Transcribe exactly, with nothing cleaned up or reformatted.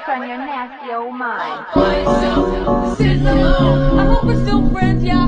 what's on your nasty old mind? I hope we're still friends, yeah.